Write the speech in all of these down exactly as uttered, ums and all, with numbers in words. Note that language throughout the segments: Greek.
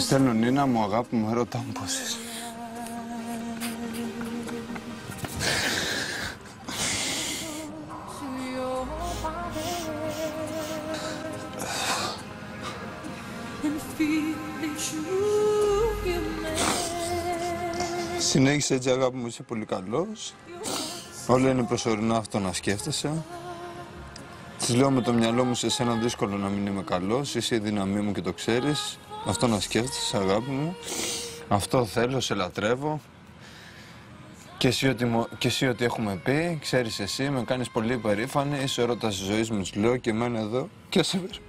Της στέλνω Νίνα μου, αγάπη μου, έρωτα μου πώς είσαι. Συνέχισε έτσι, αγάπη μου, είσαι πολύ καλός. Όλα είναι προσωρινά, αυτό να σκέφτεσαι. Της λέω με το μυαλό μου σε σένα δύσκολο να μην είμαι καλός. Είσαι η δύναμή μου και το ξέρεις. Αυτό να σκέφτεσαι, αγάπη μου. Αυτό θέλω, σε λατρεύω. Και εσύ ότι, και εσύ ότι έχουμε πει, ξέρεις εσύ, με κάνεις πολύ υπερήφανη. Είσαι έρωτας της ζωής μου, της λέω, και εμένα εδώ και σε περιμένω.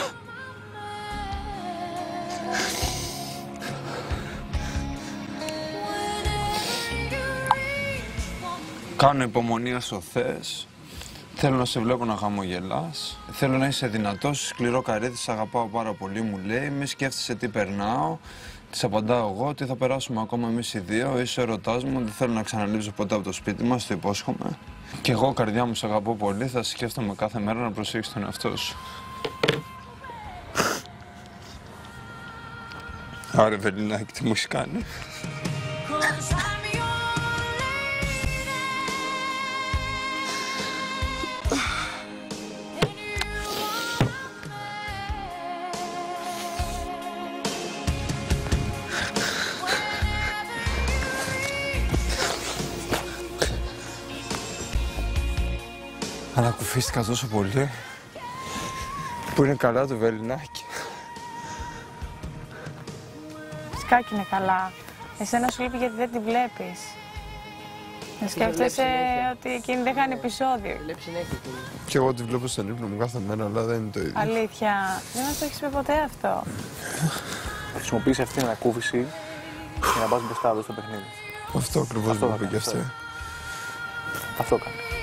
Κάνω υπομονή όσο θες. Θέλω να σε βλέπω να χαμογελάς. Θέλω να είσαι δυνατός, σκληρό καρύδι, σ' αγαπάω πάρα πολύ, μου λέει. Μη σκέφτεσαι τι περνάω. Της απαντάω εγώ, τι θα περάσουμε ακόμα εμείς οι δύο. Είσαι ερωτάς μου, δεν θέλω να ξαναλείψω ποτέ από το σπίτι μας, το υπόσχομαι. Κι εγώ, καρδιά μου, σ' αγαπώ πολύ. Θα σε σκέφτομαι κάθε μέρα να προσέχεις τον εαυτό σου. Άρα, Βελινάκη, τι μου έχεις κάνει. Ανακουφίστηκα τόσο πολύ που είναι καλά το Βελινάκι. Φυσικά και είναι καλά. Εσένα σου λείπει γιατί δεν τη βλέπεις. Δεν σκέφτεσαι ότι εκείνη δεν χάνει επεισόδιο. Και εγώ τη βλέπω στον ύπνο μου κάθε μέρα, αλλά δεν είναι το ίδιο. Αλήθεια. Δεν μας το έχεις πει ποτέ αυτό. Θα χρησιμοποιήσει αυτή την ανακούφιση για να πας μπροστά εδώ στο παιχνίδι. Αυτό ακριβώς μου είπε και αυτή. Αυτό κάνει.